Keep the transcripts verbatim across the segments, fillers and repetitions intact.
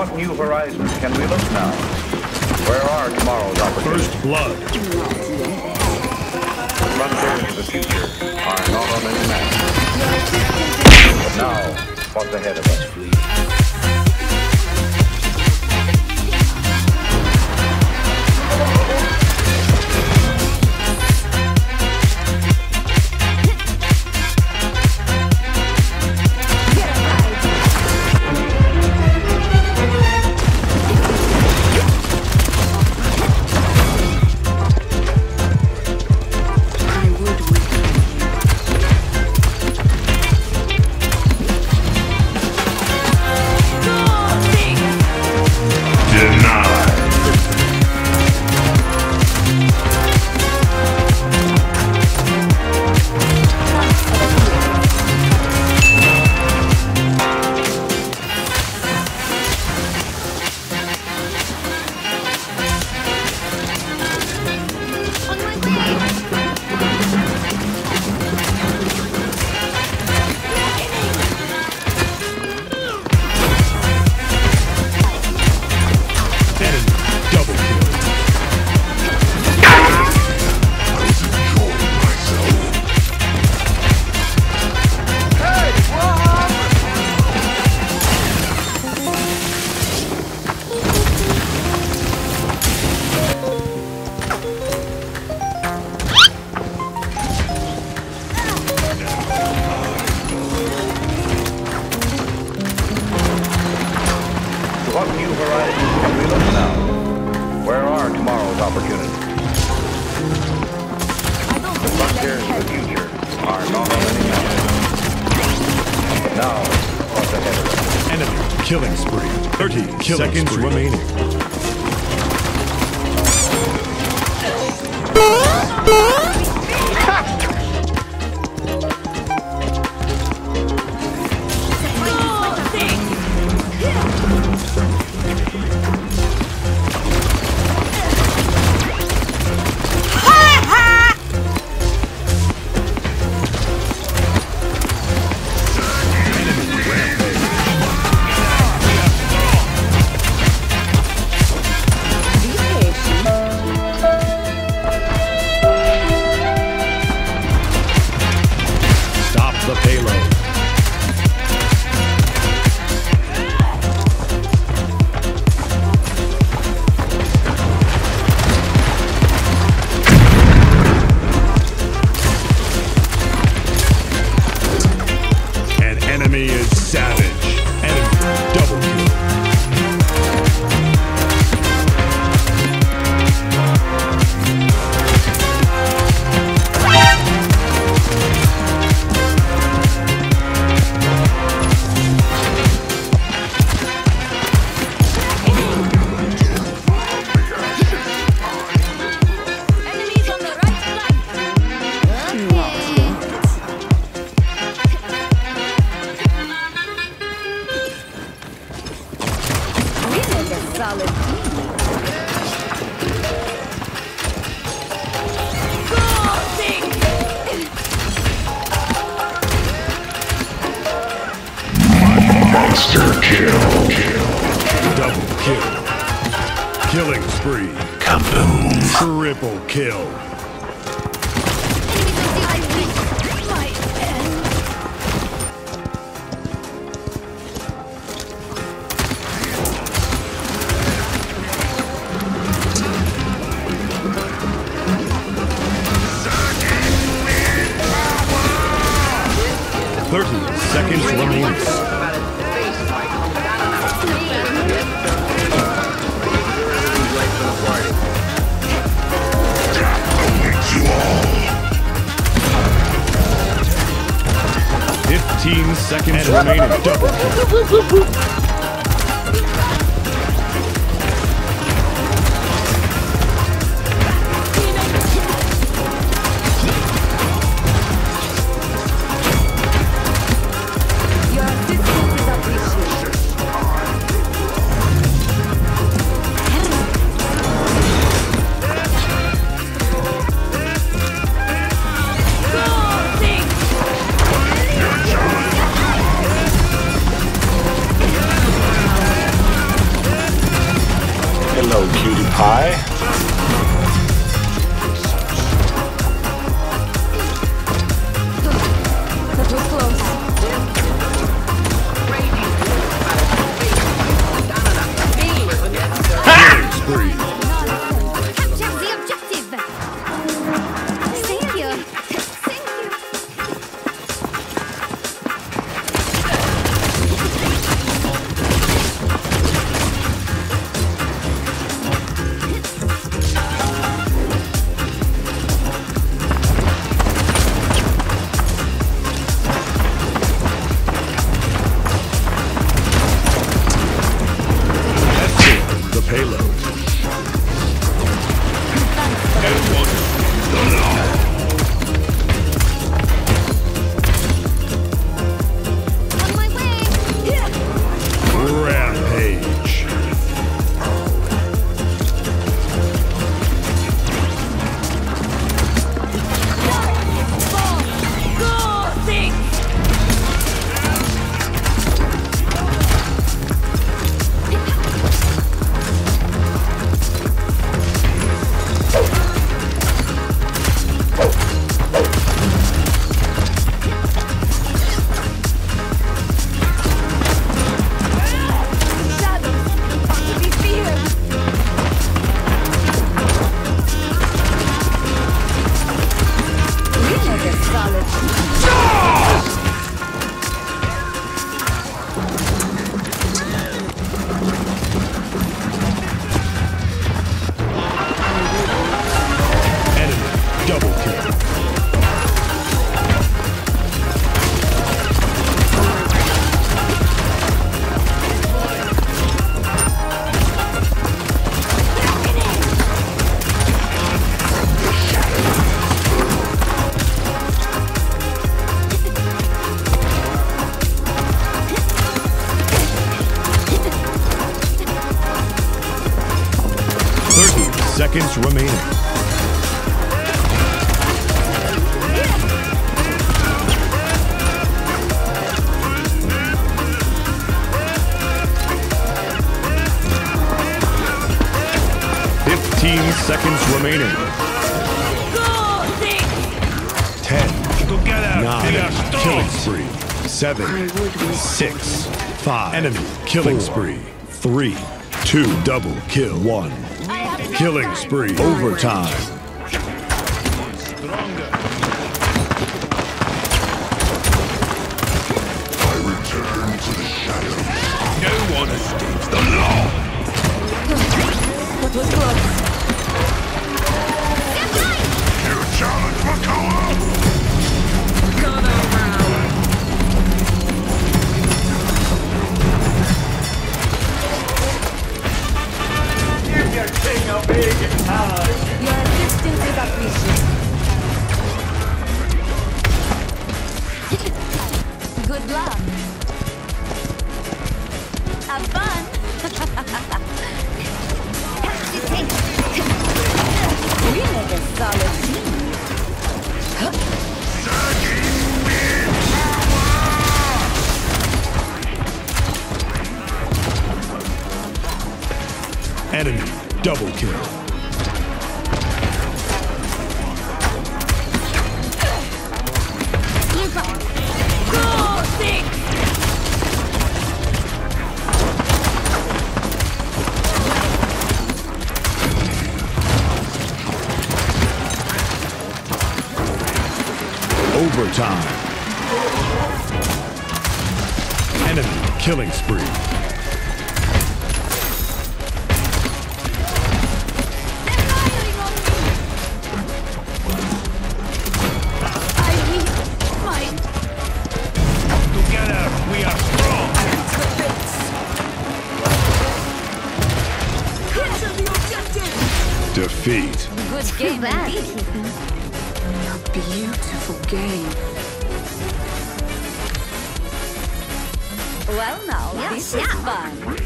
what new horizons can we look now? Where are tomorrow's opportunities? First blood. Frontiers of the future are not on any map. But now, what's ahead of us? What new horizons can we look now? Where are tomorrow's opportunities? The frontiers of the future are not on any map. But now, what's ahead of us? Enemy killing spree. thirty killing seconds spree. remaining. The payload. An enemy is savage. Enemy double kill. Solid. Monster kill. Kill. Double kill. Killing spree. Kaboom. Triple kill. thirty seconds remaining. Fifteen seconds remaining. Double kill. spree. Capture the objective. Thank you. Thank you. The payload. On my way. Rampage. Go, six. Shadows are to be feared. We make a solid. Enemy double kill. thirty seconds remaining. fifteen seconds remaining. Go, six. ten, Together, nine, we are killing strong. spree. seven, six, five, enemy killing spree. three, two, double kill. one, I have no killing time. spree. Overtime. Stronger. I return to the shadows. No one escapes the law. That was close. You challenge Makoa! Your assistance is appreciated. Good luck. Have fun. We make a solid team. Enemy double kill. Look up. Go, six. Overtime. Enemy killing spree. They're firing on me. I need mine. Together, we are strong. Capture the objective. Defeat. Good game indeed. A beautiful game. Well now, this is fun.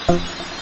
Thank you.